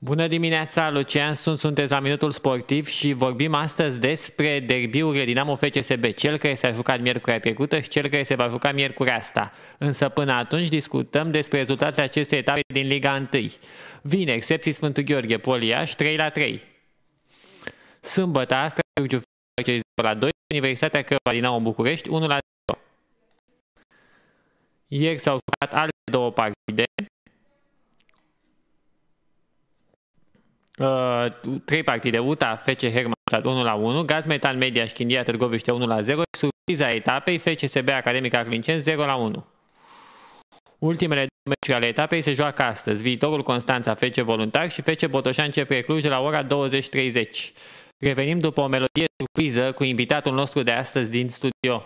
Bună dimineața, Lucian, sunteți la Minutul Sportiv și vorbim astăzi despre derbiurile Dinamo FCSB, cel care s-a jucat miercurea trecută și cel care se va juca miercurea asta. Însă până atunci discutăm despre rezultatele acestei etape din Liga 1. Vineri, Sepsi Sfântul Gheorghe, Poliaș, 3-3. Sâmbătă, Astra Giurgiu 0-2, Universitatea Craiova Dinamo București, 1-0. Ieri s-au jucat alte două partide. 3 partide, UTA FC Hermannstadt 1-1, Gaz Metal Media Șchindia Târgoviște 1-0 și surpriza etapei FCSB Academic Arlinceni 0-1. Ultimele două meciuri ale etapei se joacă astăzi, Viitorul Constanța FC Voluntar și FC Botoșani CFR Cluj de la ora 20:30. Revenim după o melodie surpriză cu invitatul nostru de astăzi din studio.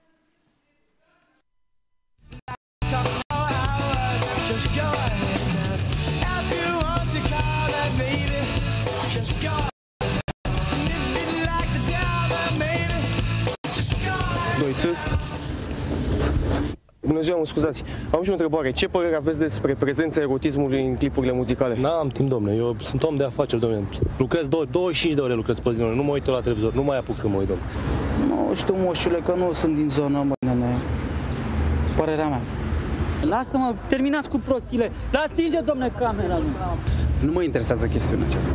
Bună ziua, mă scuzați. Am și o întrebare. Ce părere aveți despre prezența erotismului în clipurile muzicale? N-am timp, domne. Eu sunt om de afaceri, domne. Lucrez 25 de ore lucrez pe zi, domne. Nu mă uit la televizor. Nu mai apuc să mă uit, domne. Nu știu, moșule, că nu sunt din zonă, mă, nene. Părerea mea. Lasă-mă, terminați cu prostile. Dar stinge, domne, camera. Nu mă interesează chestiunea aceasta.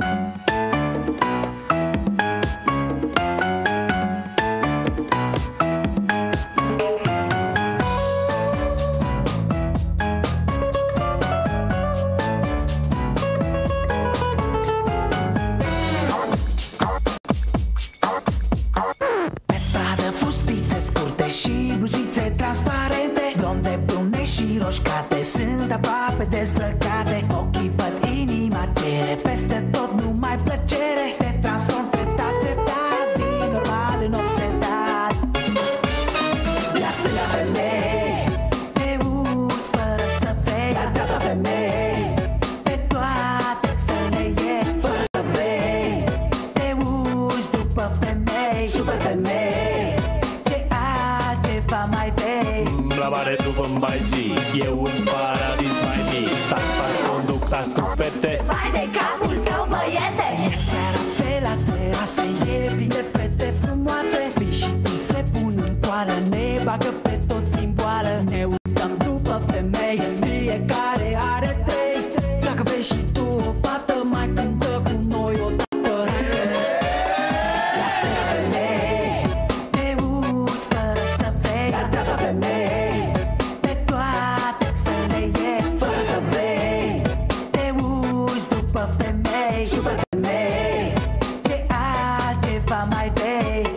Și bluzițe transparente, blonde, brune și roșcate, sunt aproape dezbrăcate. Ochii văd, inima cere, peste tot numai plăcere. Te transform treptat, treptat, din normal în obsedat. La stânga femeie, te uiți fără să vrei. La dreapta femeie, pe toate să le iei fără să vrei. Te uiți după femei, super femei. La mare după-mi mai zi, e un paradis mai mic. S-a spart conducta cu fete. Vai de capul tău, băiete! E seara pe la terasă, e plin de fete frumoase. Vin și ți se pun în poală, ne bagă pe toți în boală. Ne uităm după femei, fiecare are 3. Dacă vrei și tu o fată, mai cântă cu noi odată. La stânga femeie, te uiți fără să vrei. La dreapta femeie, super femei, ce altceva mai vrei?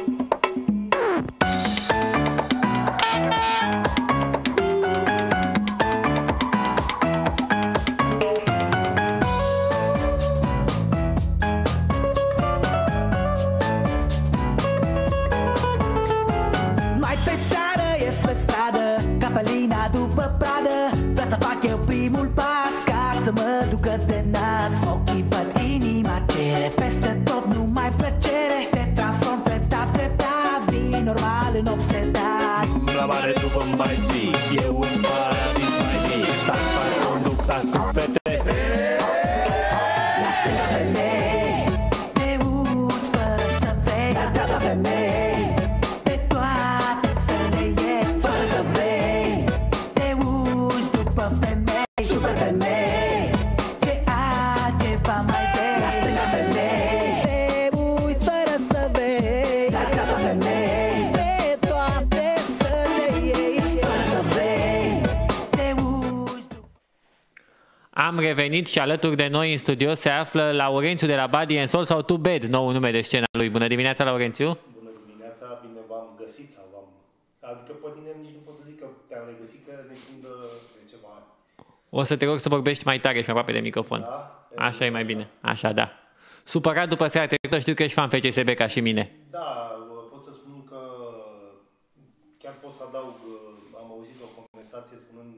Mai pe seară ies pe stradă, ca felina după pradă. Vreau să fac eu primul pas, ca să mă ducă de nas. Ochii văd, inima cere, peste tot numai plăcere. Te transform treptat, treptat, din normal în obsedat. La mare după-mi mai zi, e un paradis mai mic. S-a spart conducta cu fete. La stânga femeie, te uiți fără să vrei. La dreapta femeie, pe toate să le iei fără să vrei. Te uiți după femei, super femei, ce altceva mai vrei? La stânga femeie, te uiți fără să vrei. La dreapta femeie, pe toate să le iei fără să vrei. Te uiți după... Am revenit și alături de noi în studio se află Laurențiu de la Body and Soul sau Too Bad, nou nume de scena lui. Bună dimineața, Laurențiu! Bună dimineața, bine v-am găsit sau v-am... Adică pe tine nici nu pot să zic că te-am regăsit, că ne știm de ceva ani. O să te rog să vorbești mai tare și mai aproape de microfon. Da? Așa e mai bine. Așa, da. Supărat după seara trecută, știu că ești fan FCSB ca și mine. Da, pot să spun că chiar pot să adaug, am auzit o conversație spunând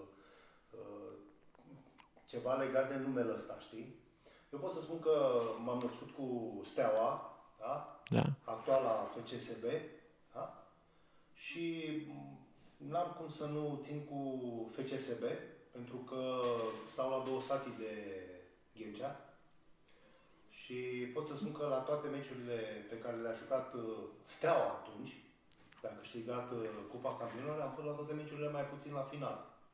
ceva legat de numele ăsta, știi? Eu pot să spun că m-am născut cu Steaua, da? Da. Actuala FCSB, da? Și n-am cum să nu țin cu FCSB, pentru că stau la două stații de pot să spun că la toate meciurile pe care le-a jucat Steaua atunci, când a câștigat Cupa Campionilor, am fost la toate meciurile mai puțin la final.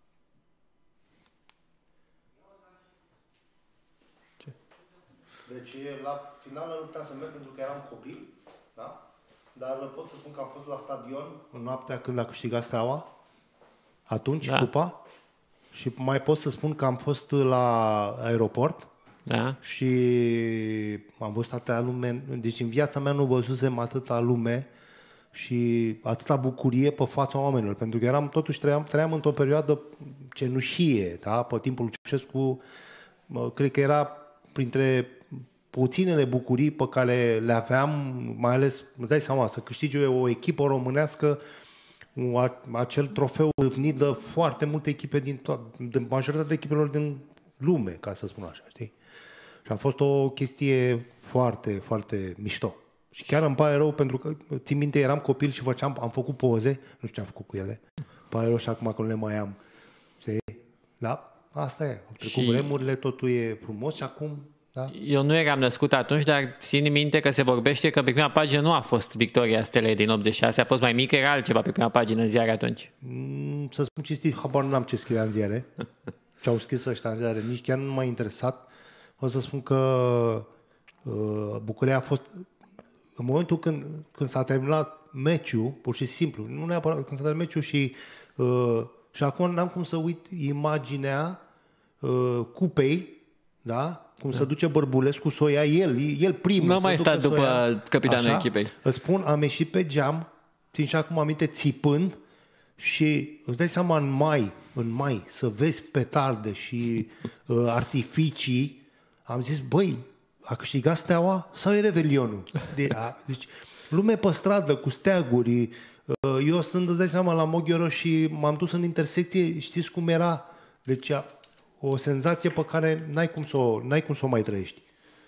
Ce? Deci la finală nu puteam să merg pentru că eram copil, da? Dar pot să spun că am fost la stadion în noaptea când a câștigat Steaua, atunci, Cupa, și mai pot să spun că am fost la aeroport. Da. Și am văzut atâta lume, deci în viața mea nu văzusem atâta lume și atâta bucurie pe fața oamenilor, pentru că trăiam într-o perioadă cenușie, da? Pe timpul lui Ceaușescu, cred că era printre puținele bucurii pe care le aveam, mai ales, îți dai seama, să câștigi o echipă românească, acel trofeu râvnit de foarte multe echipe de majoritatea echipelor din lume, ca să spun așa, știi? Și a fost o chestie foarte, foarte mișto. Și chiar îmi pare rău pentru că, țin minte, eram copil și am făcut poze, nu știu ce am făcut cu ele, îmi pare rău și acum că nu le mai am. Știi? Da, asta e. Au trecut vremurile, totul e frumos și acum... Da? Eu nu eram născut atunci, dar țin minte că se vorbește că pe prima pagină nu a fost victoria Stelei din 86, a fost mai mică, era altceva pe prima pagină în ziare atunci. Să spun cinstit, habar nu am ce scria în ziare. Ce au scris ăștia în ziare, nici chiar nu m-a interesat. O să spun că bucuria a fost în momentul când s-a terminat meciul, pur și simplu, nu neapărat când s-a terminat meciul și acum n-am cum să uit imaginea cupei, da? Cum se duce Bărbulescu să o ia el primul. Nu mai stat după capitanul echipei. Îți spun, am ieșit pe geam, țin și acum aminte, țipând și îți dai seama în mai, să vezi petarde și artificii. Am zis, băi, a câștigat Steaua sau e Revelionul? Deci, lume pe stradă cu steaguri. Eu sunt, îți dai seama, la Moghioro și m-am dus în intersecție, știți cum era? Deci, o senzație pe care n-ai cum să o mai trăiești.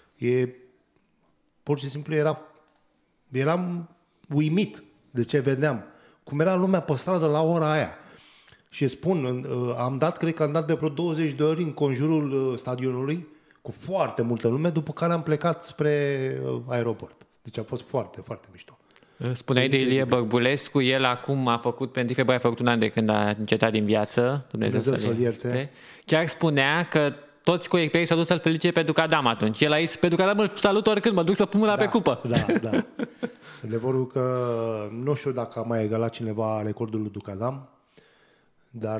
Pur și simplu eram uimit de ce vedeam. Cum era lumea pe stradă la ora aia. Și spun, cred că am dat de vreo 20 de ori în conjurul stadionului, cu foarte multă lume, după care am plecat spre aeroport. Deci a fost foarte, foarte mișto. Spuneai de Ilie Bărbulescu, el acum a făcut, pe 1 februarie a făcut un an de când a încetat din viață, Dumnezeu să-l ierte. Chiar spunea că toți coechipierii s-au dus să-l felicite pe Ducadam atunci. El a zis, pe Ducadam îl salut oricând, mă duc să pun mâna pe cupă. Da. Adevărul că nu știu dacă a mai egalat cineva recordul lui Ducadam, dar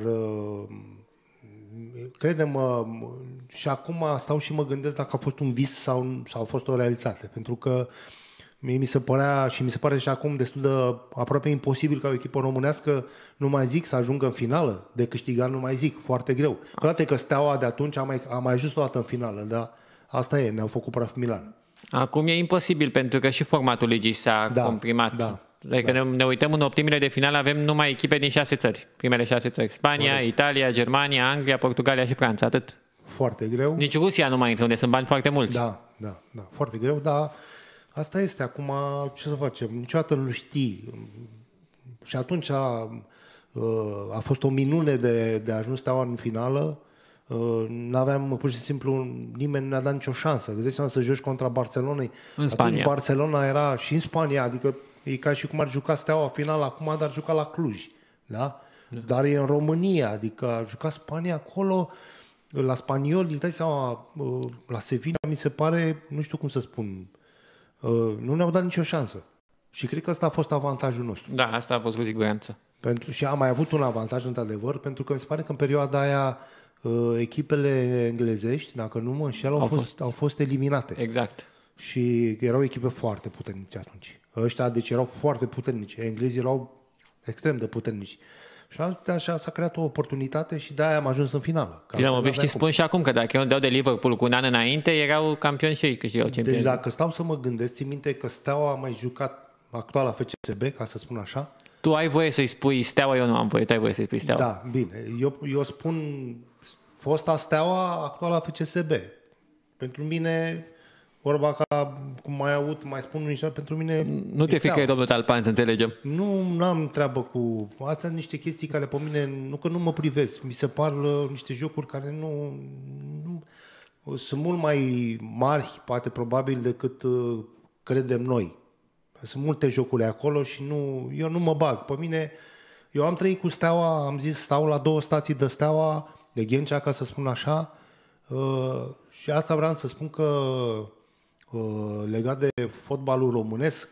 crede-mă, și acum stau și mă gândesc dacă a fost un vis sau a fost o realitate, pentru că mi se părea și mi se pare și acum destul de aproape imposibil ca o echipă românească, nu mai zic, să ajungă în finală, de câștigat nu mai zic, foarte greu. Poate că Steaua de atunci a mai ajuns o dată în finală, dar asta e, ne-au făcut praf Milan. Acum e imposibil pentru că și formatul ligii s-a comprimat. Adică ne uităm în optimile de finală, avem numai echipe din 6 țări, primele 6 țări, Spania, corect, Italia, Germania, Anglia, Portugalia și Franța, atât. Foarte greu. Nici Rusia nu mai intră, unde sunt bani foarte mulți. Da, foarte greu, dar asta este, acum ce să facem, niciodată nu știi. Și atunci a fost o minune de a ajuns Steaua în finală, n-aveam, pur și simplu, nimeni nu ne-a dat nicio șansă. Îți dai seama să joci contra Barcelonei. În Spania. Atunci Barcelona era și în Spania, adică e ca și cum ar juca Steaua final acum, dar juca la Cluj. Da? Dar e în România, adică a jucat Spania acolo, la spanioli, îți dai seama, la Sevilla, mi se pare, nu știu cum să spun, nu ne-au dat nicio șansă. Și cred că ăsta a fost avantajul nostru. Da, asta a fost cu siguranță. Și am mai avut un avantaj, într-adevăr, pentru că mi se pare că în perioada aia echipele englezești, dacă nu mă înșel, au fost eliminate. Exact. Și erau echipe foarte puternice atunci. Ăștia, deci, erau foarte puternici. Englezii erau extrem de puternici. Și așa s-a creat o oportunitate și de-aia am ajuns în finală. Dinamoviștii spun și acum că dacă eu dau de Liverpool cu un an înainte, erau campioni și ei câștigau Champions. Deci dacă stau să mă gândesc, țin minte că Steaua a mai jucat actuala FCSB, ca să spun așa. Tu ai voie să-i spui Steaua, eu nu am voie, tu ai voie să-i spui Steaua. Da, bine. Eu spun fosta Steaua, actuala FCSB. Pentru mine, vorba ca cum mai spun niște, pentru mine nu te fi că e domnul Talpan, să înțelegem. Nu am treabă cu... Astea sunt niște chestii care pe mine, nu că nu mă privesc, mi se par niște jocuri care nu sunt mult mai mari, poate probabil, decât credem noi. Sunt multe jocuri acolo și eu nu mă bag. Pe mine, eu am trăit cu Steaua, am zis stau la 2 stații de Steaua, de Ghencea, ca să spun așa, și asta vreau să spun că legat de fotbalul românesc,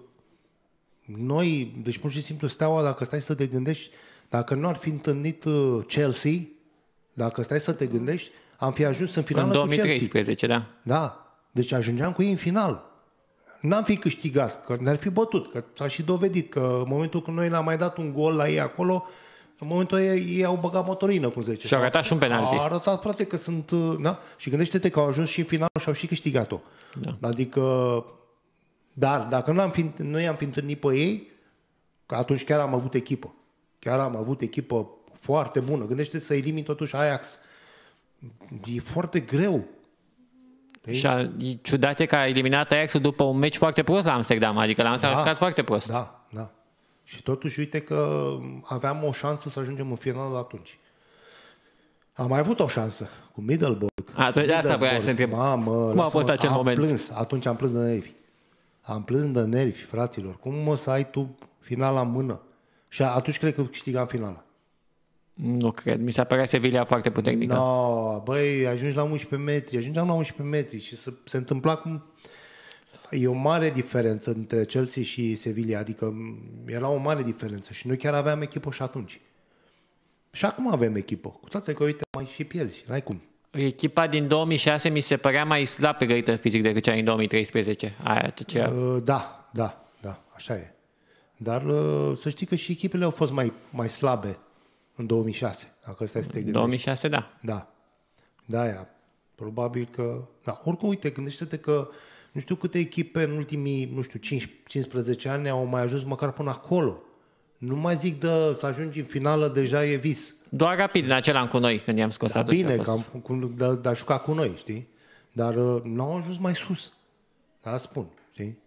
noi, deci pur și simplu Steaua, dacă stai să te gândești, dacă nu ar fi întâlnit Chelsea, dacă stai să te gândești, am fi ajuns în finală în 2013, cu Chelsea. Da, deci ajungeam cu ei în finală. N-am fi câștigat, că ne-ar fi bătut, că s-a și dovedit că în momentul când noi le-am mai dat un gol la ei acolo, în momentul ăla ei au băgat motorină, cum se zice. Și au arătat și un penalti. Au arătat, frate, că sunt... Da? Și gândește-te că au ajuns și în final și au și câștigat-o. Da. Adică... Dar dacă noi am fi întâlnit pe ei, că atunci chiar am avut echipă. Chiar am avut echipă foarte bună. Gândește-te să elimini totuși Ajax. E foarte greu. Și ciudat e că a eliminat Ajax-ul după un meci foarte prost la Amsterdam. Adică la Amsterdam a jucat foarte prost. Da. Și totuși, uite că aveam o șansă să ajungem în final atunci. Am mai avut o șansă cu Middelburg. Atunci asta vreau să întreb. Cum a fost acel moment? Atunci am plâns de nervi. Am plâns de nervi, fraților. Cum mă să ai tu finala în mână? Și atunci cred că câștigam finala. Nu cred. Mi s-a părut Sevilla foarte puternică. No, băi, ajungi la 11 metri. Ajungeam la 11 metri și se întâmpla cum... E o mare diferență între Chelsea și Sevilla, adică era o mare diferență și noi chiar aveam echipă și atunci. Și acum avem echipă, cu toate că, uite, mai și pierzi, n-ai cum. Echipa din 2006 mi se părea mai slab pregătită fizic decât cea din 2013. Da, așa e. Dar să știi că și echipele au fost mai slabe în 2006, dacă stai să te gândești. 2006, da. Da, probabil că... Da, oricum, uite, gândește-te că nu știu câte echipe în ultimii, 15 ani au mai ajuns măcar până acolo. Nu mai zic de să ajungi în finală, deja e vis. Doar Rapid în acel an cu noi, când i-am scos atunci. Bine, de a juca cu noi, știi? Dar n-au ajuns mai sus. Da, spun, știi?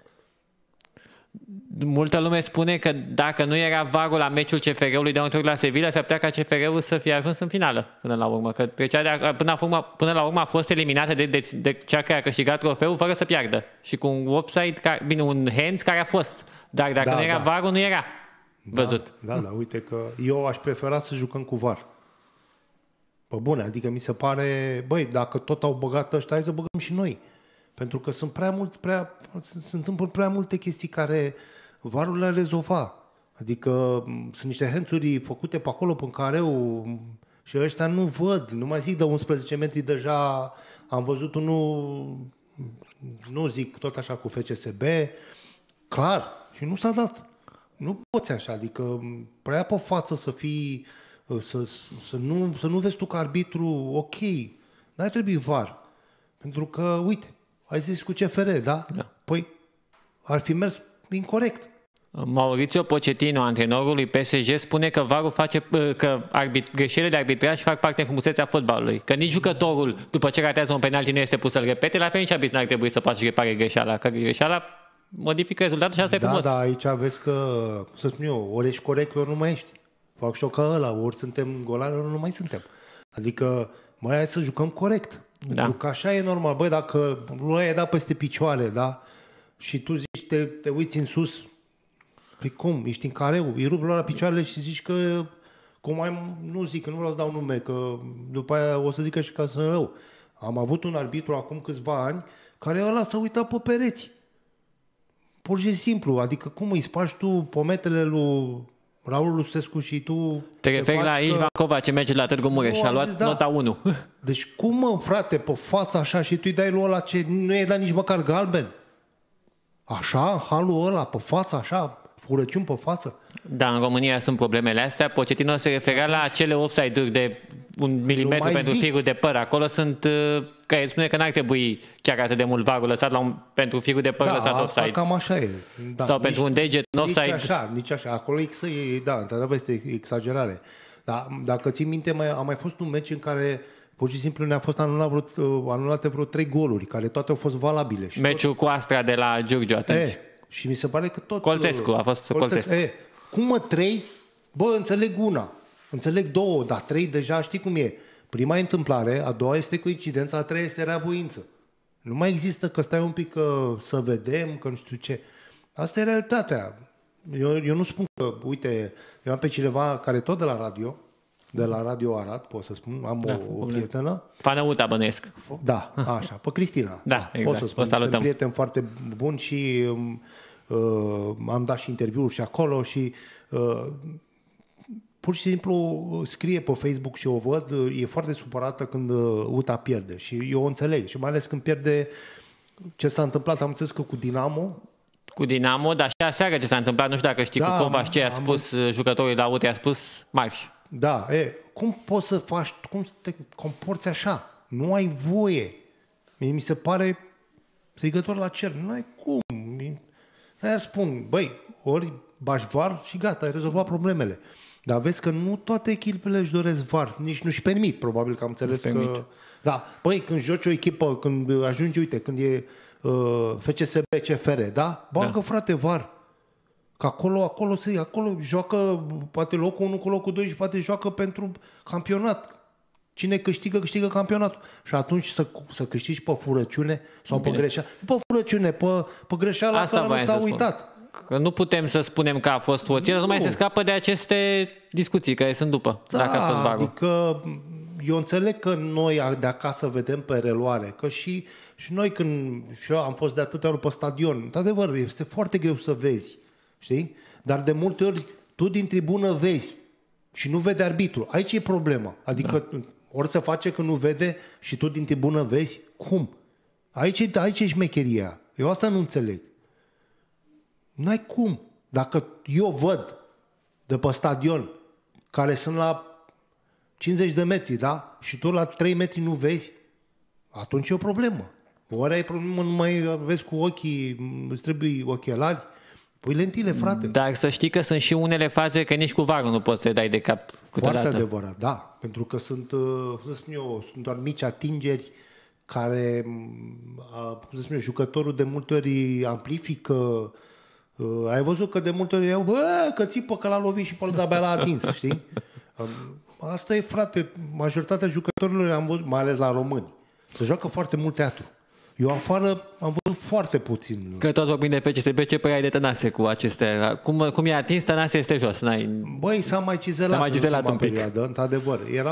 Multă lume spune că dacă nu era VAR-ul la meciul CFR-ului de un la Sevilla, s-ar putea ca CFR-ul să fie ajuns în finală până la urmă. Că până la urmă a fost eliminată de cea care a câștigat trofeul fără să piardă. Și cu un offside, un hands care a fost. Dar dacă nu era VAR-ul, nu era văzut. Da, uite că eu aș prefera să jucăm cu VAR. Pe bune, adică mi se pare, băi, dacă tot au băgat ăștia, hai să băgăm și noi. Pentru că sunt se întâmplă prea multe chestii care VAR-ul le-a rezolvat. Adică sunt niște hands-uri făcute pe acolo, pe careu, și ăștia nu văd. Nu mai zic de 11 metri, deja am văzut unul, nu zic tot așa cu FCSB, clar, și nu s-a dat. Nu poți așa, adică prea pe față să fii, să nu vezi tu ca arbitru, ok, n-ar trebui VAR. Pentru că, uite, ai zis cu CFR, da? Păi, ar fi mers incorect. Mauricio Pochettino, antrenorul lui PSG, spune că VAR-ul face că greșelile de arbitraj fac parte în frumusețea fotbalului. Că nici jucătorul, după ce ratează un penalti, nu este pus să-l repete, la fel nici arbitrul n-ar trebui să poată repare greșeala. Că greșeala modifică rezultatul și asta e frumos. Da, aici vezi că, să spun eu, ori ești corect, ori nu mai ești. Fac și-o ca ăla, ori suntem golani, ori nu mai suntem. Adică, mai hai să jucăm corect. Da. Pentru că așa e normal. Băi, dacă nu ai dat peste picioare, da? Și tu zici, te uiți în sus, păi cum? Ești în careu, îi rup la picioarele și zici că, nu zic, că nu vreau să dau nume, că după aia o să zic că și că sunt rău. Am avut un arbitru acum câțiva ani care ăla s-a uitat pe pereți. Pur și simplu, adică cum îi spargi tu pometele lui Raul Lusescu și tu... Te referi la Ivan Cova ce merge la Târgu Mureș și a luat nota 1. Deci cum, mă, frate, pe fața așa și tu îi dai lui ăla ce nu i-ai dat nici măcar galben? Așa, în halul ăla, pe fața așa, furăciuni pe față? Da, în România sunt problemele astea. Pochettino se referea la acele offside-uri de 1 milimetru pentru firul de păr. Acolo sunt, care spune că n-ar trebui chiar atât de mult VAR-ul lăsat pentru firul de păr lăsat offside. Da, cam așa e. Da, sau pentru un deget în offside. Nici așa. Acolo într-adevăr este exagerare. Dar dacă ții minte, a mai fost un meci în care pur și simplu ne-a fost anulate vreo 3 goluri, care toate au fost valabile. Și meciul cu Astra de la Giurgiu atunci. Și mi se pare că tot... Colțescu, a fost Colțescu. Cum 3? Bă, înțeleg una, înțeleg 2, dar 3 deja știi cum e. Prima e întâmplare, a doua este coincidență, a treia este reavoință. Nu mai există că stai un pic să vedem, că nu știu ce. Asta e realitatea. Eu nu spun că, uite, eu am pe cineva care tot de la Radio Arad, pot să spun, am o prietenă. Fanăuta bănuiesc. Da, așa, pe Cristina. Da, exact. Pot să spun, un prieten foarte bun și am dat și interviuri și acolo și pur și simplu scrie pe Facebook și o văd, e foarte supărată când UTA pierde și eu o înțeleg și mai ales când pierde ce s-a întâmplat, am înțeles că cu Dinamo. Cu Dinamo, dar și aseară ce s-a întâmplat, nu știu dacă știi, cu Covaș, ce a spus jucătorul de la UTA, a spus marș. Da, cum poți să faci, cum să te comporți așa? Nu ai voie. Mie mi se pare strigător la cer. Nu ai cum. Aia spun, băi, ori bași VAR și gata, ai rezolvat problemele. Dar vezi că nu toate echipele își doresc VAR, nici nu-și permit, probabil că am înțeles că... Da, băi, când joci o echipă, când ajungi, uite, când e FCSB, CFR, da? Bagă, frate, VAR. Că acolo joacă poate locul 1 cu locul 2 și poate joacă pentru campionat. Cine câștigă, câștigă campionatul. Și atunci să câștigi pe furăciune sau pe greșeală. Pe furăciune, pe greșeală care nu s-a uitat. Că nu putem să spunem că a fost hoție, numai se scapă de aceste discuții care sunt după. Da, dacă a fost varul. Adică eu înțeleg că noi de acasă vedem pe reluare, că și noi când și eu am fost de atâtea ori pe stadion, într-adevăr, este foarte greu să vezi. Știi? Dar de multe ori tu din tribună vezi și nu vede arbitru. Aici e problema. Adică ori se face că nu vede și tu din tribună vezi. Cum? Aici e șmecheria. Eu asta nu înțeleg. N-ai cum. Dacă eu văd de pe stadion care sunt la 50 de metri, da? Și tu la 3 metri nu vezi, atunci e o problemă. Ori ai problemă, nu mai vezi cu ochii, îți trebuie ochelari. Păi lentile, frate. Dar să știi că sunt și unele faze că nici cu varul nu poți să dai de cap câteodată. Foarte adevărat, da. Pentru că sunt, să spun eu, sunt doar mici atingeri care, să spun eu, jucătorul de multe ori amplifică. Ai văzut că de multe ori că țipă că l-a lovit și pe de-abia l-a atins, știi? Asta e, frate, majoritatea jucătorilor am văzut, mai ales la români. Se joacă foarte mult teatru. Eu afară am văzut foarte puțin. Că tot vorbim de FCSB, ce păreai de Tănase cu acestea? Cum e atins, Tănase este jos. Băi, s-a mai cizelat un pic. Perioadă, într-adevăr. Era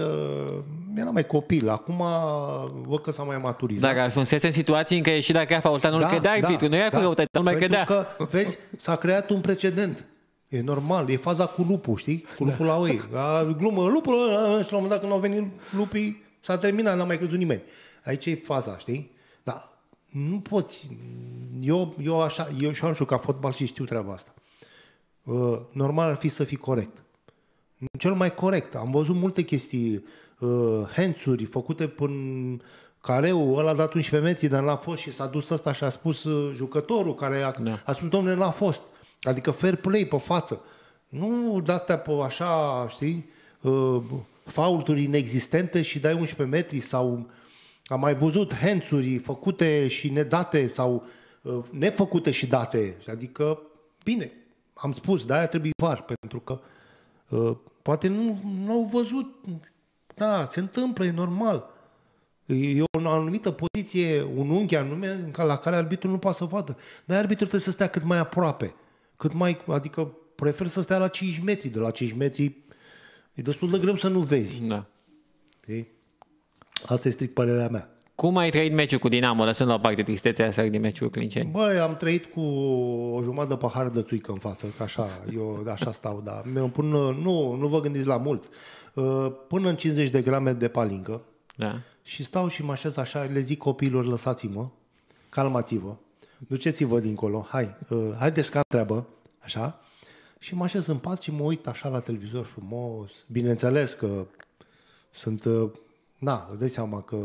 mai copil. Acum văd că s-a mai maturizat. Dar ajunsese în situații în care și dacă a faultat, nu-l credea arbitru. Nu era cu răutate, nu mai credea. Pentru că, vezi, s-a creat un precedent. E normal, e faza cu lupul, știi? Cu lupul la oi. Glumă, lupul, și la un moment dat când au venit lupii, s-a terminat, n-a mai crezut nimeni. Aici e faza, știi? Dar nu poți. Eu și-am jucat fotbal și știu treaba asta. Normal ar fi să fii corect. Cel mai corect. Am văzut multe chestii, hands-uri făcute până careu, ăla a dat 11 metri, dar n-a fost și s-a dus ăsta și a spus jucătorul care a spus, dom'le, n-a fost. Adică fair play pe față. Nu de-astea pe așa, știi, faulturi inexistente și dai 11 metri sau... Am mai văzut hands-uri făcute și nedate sau nefăcute și date. Adică, bine, am spus, de-aia trebuie VAR, pentru că poate nu au văzut. Da, se întâmplă, e normal. E o anumită poziție, un unghi anume, la care arbitrul nu poate să vadă. Dar arbitrul trebuie să stea cât mai aproape. Adică prefer să stea la 5 metri. De la 5 metri e destul de greu să nu vezi. Da. Okay? Asta e strict părerea mea. Cum ai trăit meciul cu Dinamo, lăsând la o parte tristețea aseară din meciul cu Clinceni? Băi, am trăit cu o jumătate de pahar de țuică în față, că așa stau, dar nu vă gândiți la mult. Până în 50 de grame de palincă. Da. Și stau și mă așez așa, le zic copiilor, lăsați-mă, calmați-vă, duceți-vă dincolo, haideți că am treabă, așa, și mă așez în pat și mă uit așa la televizor frumos. Bineînțeles că sunt... îți dai seama că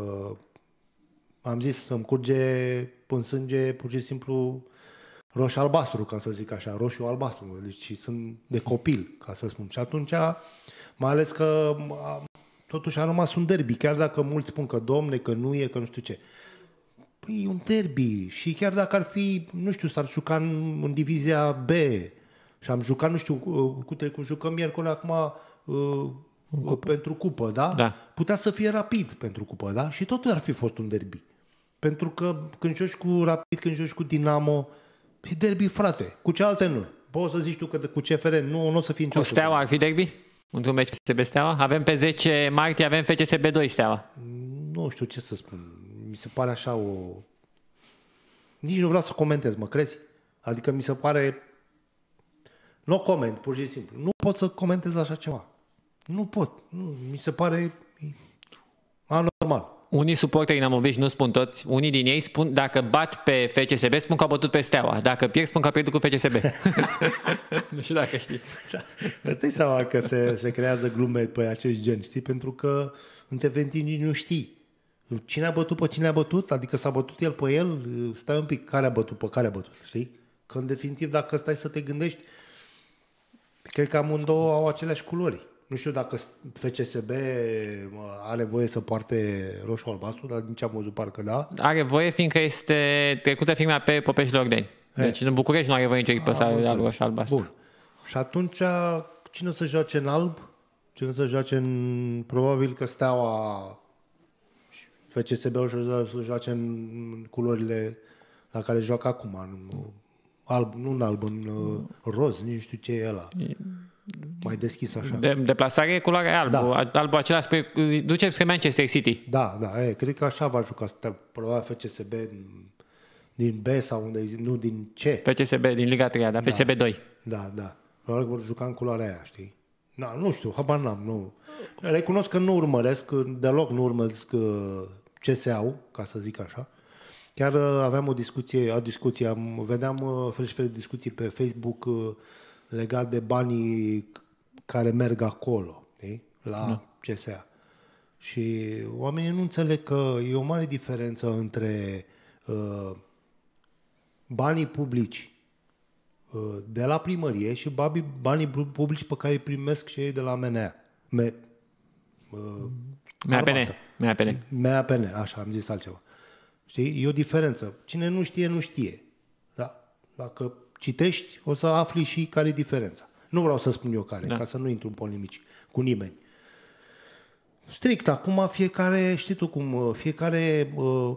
am zis să-mi curge în sânge pur și simplu roșu-albastru, ca să zic așa, roșu-albastru, deci sunt de copil, ca să spun. Și atunci, mai ales că totuși a rămas un derby, chiar dacă mulți spun că domne, că nu e, că nu știu ce. Păi e un derby și chiar dacă ar fi, nu știu, s-ar juca în divizia B și am jucat, nu știu, jucăm miercuri acum pentru cupă, da? Da. Putea să fie Rapid pentru cupă, da? Și totul ar fi fost un derby. Pentru că când joci cu Rapid, când joci cu Dinamo, e derby, frate. Cu cealaltă nu. Poți să zici tu că cu CFR nu o să fie Cu niciodată. Steaua ar fi derby? Într-un meci FCSB Steaua? Avem pe 10 martie, avem FCSB 2 Steaua. Nu știu ce să spun. Mi se pare așa o... Nici nu vreau să comentez, mă crezi? Adică mi se pare... Nu coment, pur și simplu. Nu pot să comentez așa ceva. Nu pot. Nu, mi se pare anormal. Unii suporteri inamoviști, nu spun toți, unii din ei spun, dacă bat pe FCSB, spun că au bătut pe Steaua. Dacă pierd, spun că au pierdut cu FCSB. Nu știu dacă știi. Îți dai seama că se creează glume pe acest gen, știi? Pentru că în TV nici nu știi. Cine a bătut pe cine a bătut? Adică s-a bătut el pe el? Stai un pic, care a bătut pe care a bătut, știi? Că în definitiv, dacă stai să te gândești, cred că amândouă au aceleași culori. Nu știu dacă FCSB are voie să poarte roșu-albastru, dar din ce am văzut parcă da. Are voie, fiindcă este trecută firma pe Popești Lordeni. Deci în București nu are voie nicio echipă să are roșu-albastru. Bun. Și atunci cine să joace în alb? Cine să joace în... Probabil că Steaua... FCSB-ul să joace în culorile la care joacă acum. În alb, nu în alb, în roz, nici nu știu ce e ăla. Mai deschis așa. Deplasare e culoarea albă. Da. Albul acela duce spre Manchester City. Da, cred că așa va juca. Probabil FCSB din B sau unde, nu din C. FCSB din Liga 3, dar FCSB 2. Da. Probabil că vor juca în culoarea aia, știi? Da, nu știu, habar n-am, nu. Recunosc că nu urmăresc, deloc nu urmăresc ce se au, ca să zic așa. Chiar aveam o discuție, vedeam fel și fel de discuții pe Facebook legat de banii care merg acolo, știi? La CSA. Și oamenii nu înțeleg că e o mare diferență între banii publici de la primărie și banii publici pe care îi primesc și ei de la MNA. MAPN, așa, am zis altceva. Știi? E o diferență. Cine nu știe, nu știe. Da? Dacă citești, o să afli și care e diferența. Nu vreau să spun eu care, ca să nu intru în polemici cu nimeni. Strict, acum fiecare, știi tu cum, fiecare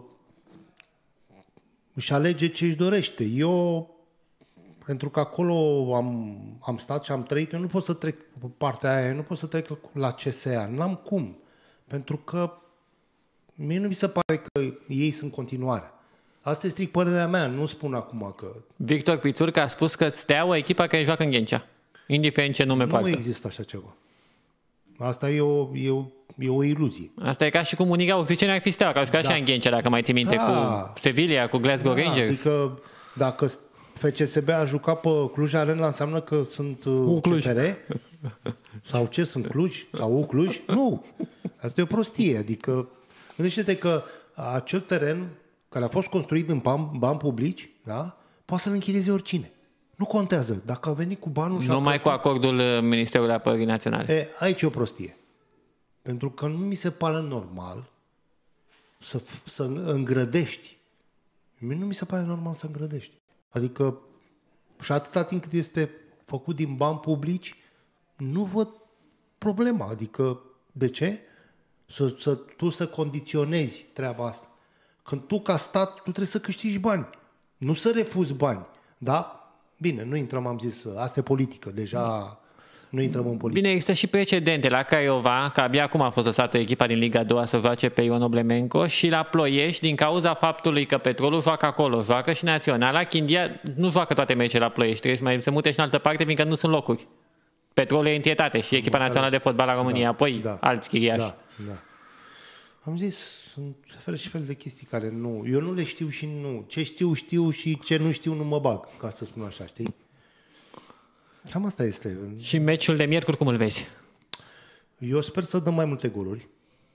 își alege ce își dorește. Eu, pentru că acolo am stat și am trăit, eu nu pot să trec pe partea aia, eu nu pot să trec la CSA, n-am cum. Pentru că mie nu mi se pare că ei sunt continuarea. Asta e strict părerea mea, nu spun acum că... Victor Pițurcă a spus că Steaua echipa care joacă în Ghencea, indiferent ce nume poartă. Nu există așa ceva. Asta e o iluzie. Asta e ca și cum Unirea Uxiceni ar fi Steaua, că a jucat și în Ghencea, dacă mai ții minte, cu Sevilla, cu Glasgow Rangers. Adică dacă FCSB a jucat pe Cluj Arena, înseamnă că sunt CFR? Sau ce, sunt Cluj? Sau Cluj? Nu! Asta e o prostie. Adică, gândește-te că acel teren care a fost construit în bani publici, da? Poate să-l închirieze oricine. Nu contează. Dacă a venit cu banul și numai cu acordul Ministerului Apărării Naționale. Aici e o prostie. Pentru că nu mi se pare normal să îngrădești. Mie nu mi se pare normal să îngrădești. Adică, și atâta timp cât este făcut din bani publici, nu văd problema. Adică, de ce? Tu să condiționezi treaba asta. Când tu, ca stat, tu trebuie să câștigi bani. Nu să refuzi bani. Da? Bine, nu intrăm, am zis, asta e politică. Deja nu intrăm în politică. Bine, există și precedente. La Craiova, că abia acum a fost lăsată echipa din Liga 2 să joace pe Ion Oblemenco, și la Ploiești, din cauza faptului că Petrolul joacă acolo, joacă și Naționala, Chindia nu joacă toate meciurile la Ploiești, trebuie să mai se mute și în altă parte, fiindcă nu sunt locuri. Petrolul e întietate și echipa națională de fotbal a României, apoi alți chiriași. Da. Am zis, sunt fel și fel de chestii care nu... Eu nu le știu și nu... Ce știu și ce nu știu nu mă bag, ca să spun așa, știi? Cam asta este. Și meciul de miercuri cum îl vezi? Eu sper să dăm mai multe goluri.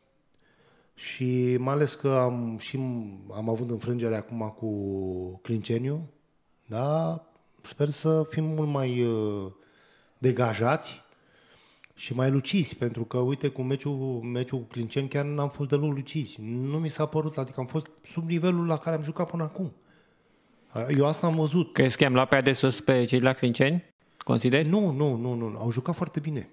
Și mai ales că am avut înfrângere acum cu Clinceniu, da? Sper să fim mult mai degajați și mai lucizi, pentru că, uite, cu meciul cu Clinceni chiar n-am fost deloc lucizi. Nu mi s-a părut, adică am fost sub nivelul la care am jucat până acum. Eu asta am văzut. Crezi că am luat prea de sus pe cei de la Clinceni? Consideri? Nu. Au jucat foarte bine.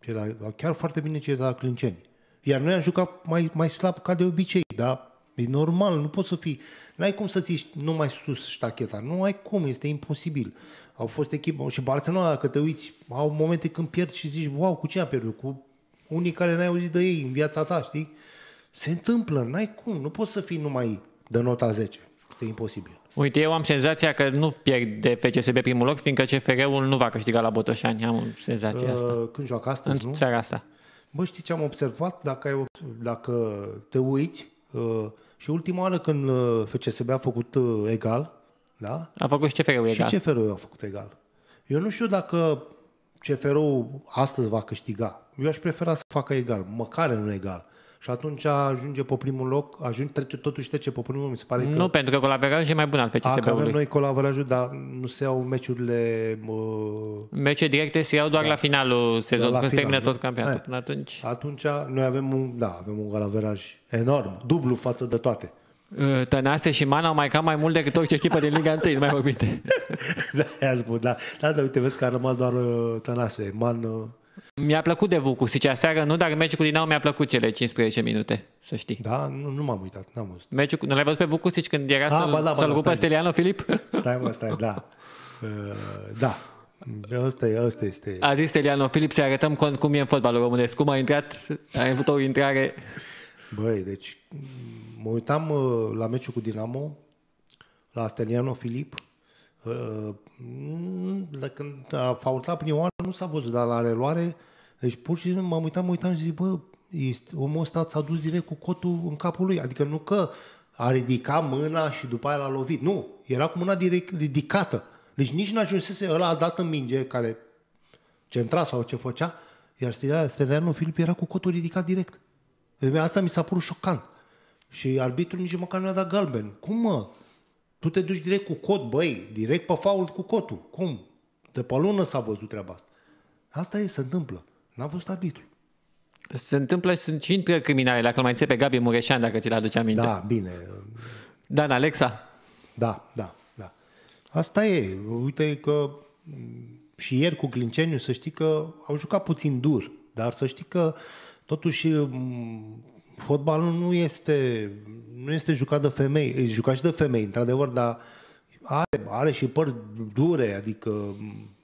chiar foarte bine cei de la Clinceni. Iar noi am jucat mai slab ca de obicei, dar e normal, nu poți să fii... N-ai cum să ții numai sus ștacheta, nu ai cum, este imposibil. Au fost echipe, și Barcelona, dacă te uiți, au momente când pierzi și zici, wow, cu cine a pierdut? Cu unii care n-ai auzit de ei în viața ta, știi? Se întâmplă, n-ai cum, nu poți să fii numai de nota 10, este imposibil. Uite, eu am senzația că nu pierde FCSB primul loc, fiindcă CFR-ul nu va câștiga la Botoșani. Am senzația asta. Când joacă astăzi, în nu? seara asta. Bă, știi ce am observat? Dacă te uiți, și ultima oară când FCSB a făcut egal, da? A făcut și CFR-ul egal. Și CFR-ul a făcut egal. Eu nu știu dacă CFR-ul astăzi va câștiga. Eu aș prefera să facă egal, măcar nu egal. Și atunci ajunge pe primul loc, totuși trece pe primul loc, mi se pare că... Nu, pentru că colaborajul e mai bun al FCSB-ului. Că avem noi colaborajul, dar nu se iau meciurile... Meciuri directe se iau doar la finalul sezonului, când se termină tot campionatul. Până atunci... Atunci noi avem un colaboraj enorm, dublu față de toate. Tănase și Man au mai cam mai mult decât orice echipă din Liga 1, nu mai vorbite. Da, i-a spus, da. Da, uite, vezi că a rămas doar Tănase. Man... Mi-a plăcut de Vucusic aseară, nu, dar meciul cu Dinamo mi-a plăcut cele 15 minute, să știi. Da, nu m-am uitat, n-am văzut. Meciul, nu l-ai văzut pe Vucusic când era să-l rupă Steliano Filip? Stai, da. Da. Ăsta este. A zis Steliano Filip, să arătăm cum e în fotbalul românesc. Cum a intrat, a avut o intrare... Băi, deci mă uitam la meciul cu Dinamo, la Steliano Filip. Când a faultat prima oară nu s-a văzut, dar la reluare, deci pur și simplu mă uitam și zic, bă, omul ăsta s-a dus direct cu cotul în capul lui, adică nu că a ridicat mâna și după aia l-a lovit, nu, era cu mâna direct ridicată, deci nici nu ajunsese, ăla a dat în minge care centra sau ce făcea, iar Steliano Filip era cu cotul ridicat direct. Asta mi s-a părut șocant și arbitrul nici măcar nu a dat galben. Cum mă? Tu te duci direct cu cot, băi, direct pe fault cu cotul. Cum? De pe lună s-a văzut treaba asta. Asta se întâmplă. N-a fost arbitru. Se întâmplă și sunt și intrări criminale, dacă îl mai ții pe Gabi Mureșan, dacă ți-l aduce aminte. Da, bine. Dan, Alexa? Da. Asta e. Uite că și ieri cu Clinceniu, să știi că au jucat puțin dur, dar să știi că totuși fotbalul nu este jucat de femei. E jucat și de femei, într-adevăr, dar are și pări dure, adică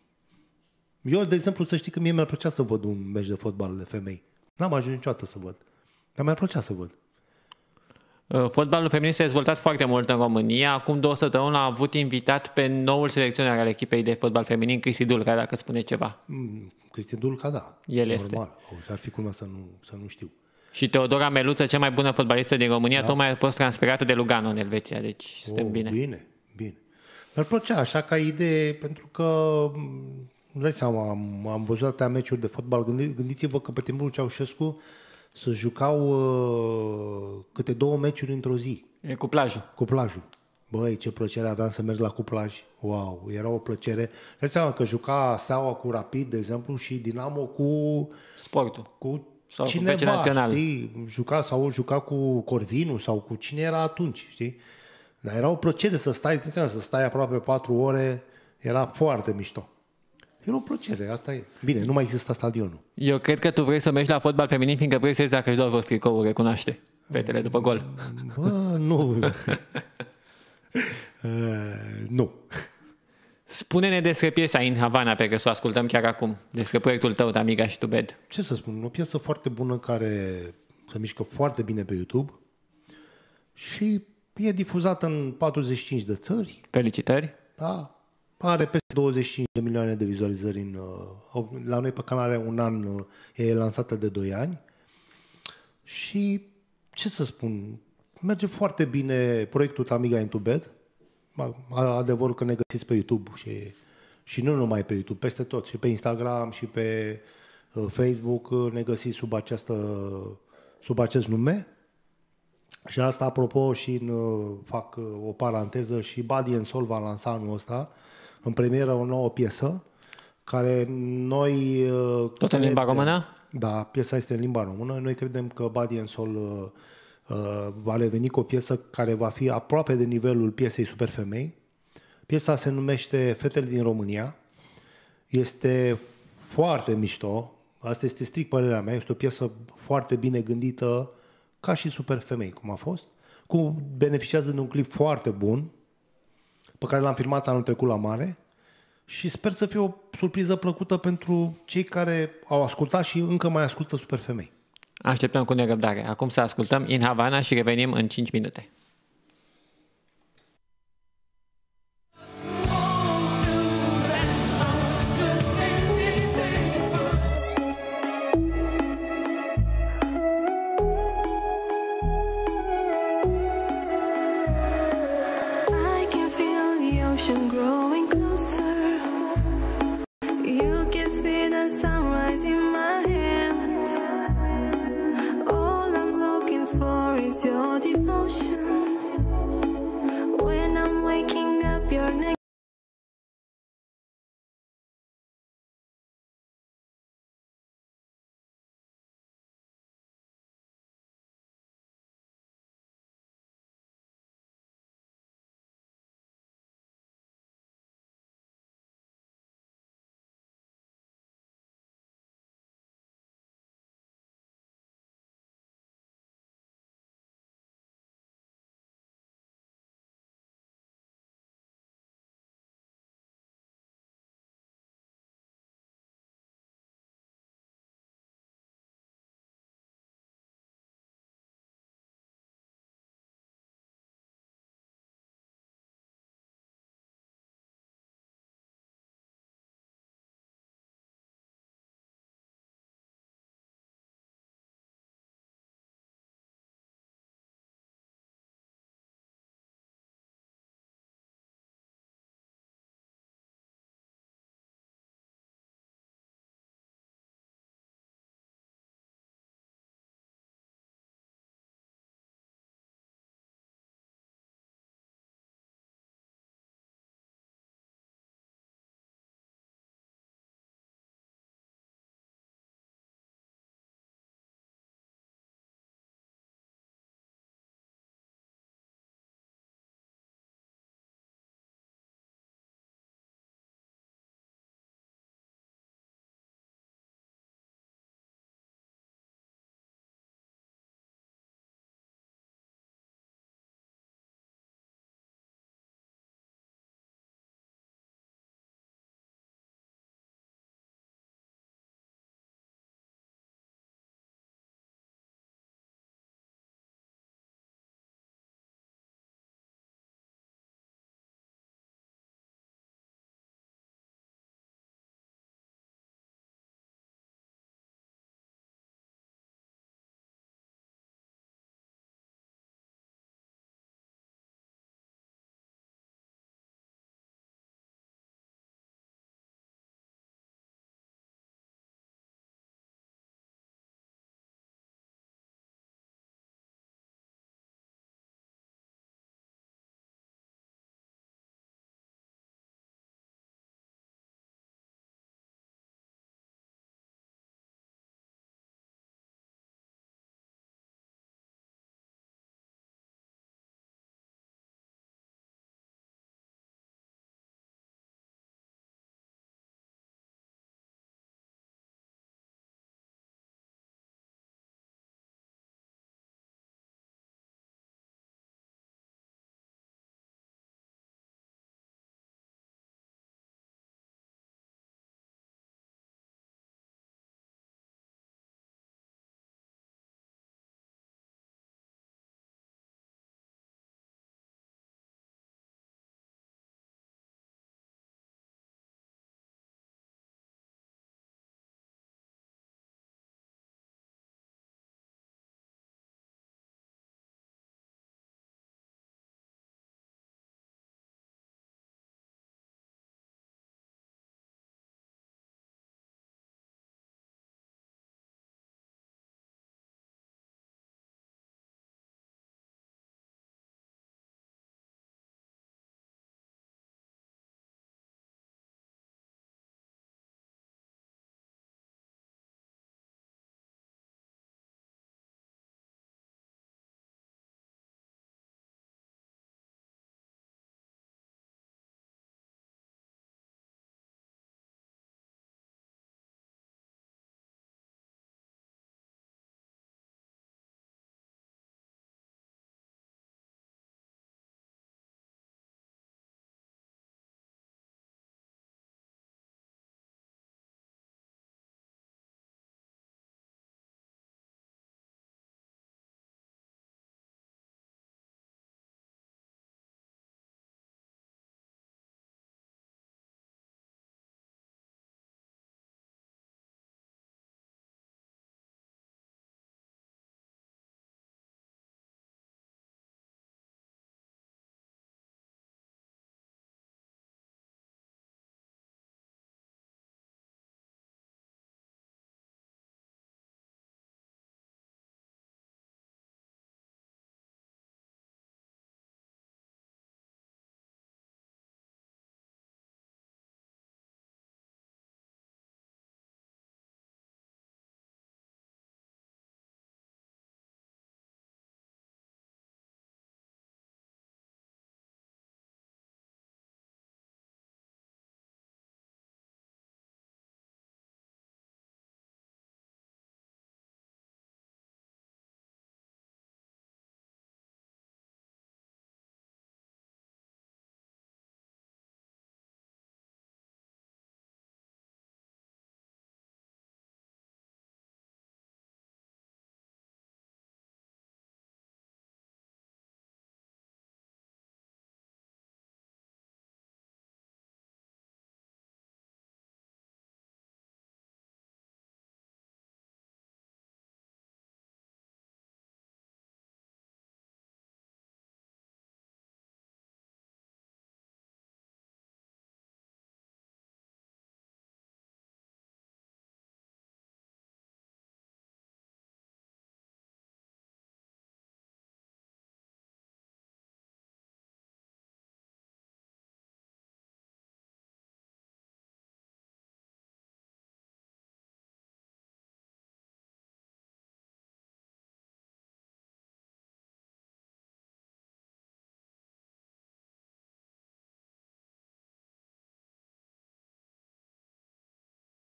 eu, de exemplu, să știi că mie mi-ar plăcea să văd un meci de fotbal de femei. N-am ajuns niciodată să văd, dar mi-ar plăcea să văd. Fotbalul feminin s-a dezvoltat foarte mult în România. Acum 2 săptămâni a avut invitat pe noul selecționer al echipei de fotbal feminin, Cristi Dulca, dacă spune ceva. Cristi Dulca, da. El normal. Ar fi culmea să nu știu. Și Teodora Meluță, cea mai bună fotbalistă din România, tocmai a fost transferată de Lugano în Elveția, deci suntem bine. Bine. Mi-ar plăcea așa ca idee, pentru că îmi dai seama, am văzut atâtea meciuri de fotbal. Gândiți-vă că pe timpul Ceaușescu să jucau câte 2 meciuri într-o zi. Cu plajul. Băi, ce plăcere aveam să merg la cuplaj. Wow, era o plăcere. Dai seama că juca Steaua cu Rapid, de exemplu, și Dinamo cu Sportul. Cu sau cineva, cu știi? Juca cu Corvinu sau cu cine era atunci, știi? Dar era o plăcere să stai aproape 4 ore. Era foarte mișto. Era o plăcere, asta e. Bine, nu mai există stadionul. Eu cred că tu vrei să mergi la fotbal feminin, fiindcă vrei să iei dacă își dau jos tricoul, recunoaște. Fetele după gol. Bă, nu. Nu. Spune-ne despre piesa In Havana pe care să o ascultăm chiar acum. Despre proiectul tău, Amiga și Tubed. Ce să spun, o piesă foarte bună care se mișcă foarte bine pe YouTube și e difuzată în 45 de țări. Felicitări. Da. Are peste 25 de milioane de vizualizări. La noi pe canal are un an, e lansată de 2 ani. Și ce să spun, merge foarte bine proiectul Amiga Into Bed. Adevărul că ne găsiți pe YouTube și nu numai pe YouTube, peste tot, și pe Instagram și pe Facebook ne găsiți sub acest nume. Și asta, apropo, și fac o paranteză, și Body and Soul va lansa anul ăsta în premieră o nouă piesă care noi... Tot în limba română? Da, piesa este în limba română. Noi credem că Body and Soul va reveni cu o piesă care va fi aproape de nivelul piesei Super Femei. Piesa se numește Fetele din România. Este foarte mișto. Asta este strict părerea mea. Este o piesă foarte bine gândită, ca și Super Femei, cum a fost. Beneficiază de un clip foarte bun, pe care l-am filmat anul trecut la mare. Și sper să fie o surpriză plăcută pentru cei care au ascultat și încă mai ascultă Super Femei. Așteptăm cu nerăbdare. Acum să ascultăm In Havana și revenim în 5 minute. I can feel the ocean grow.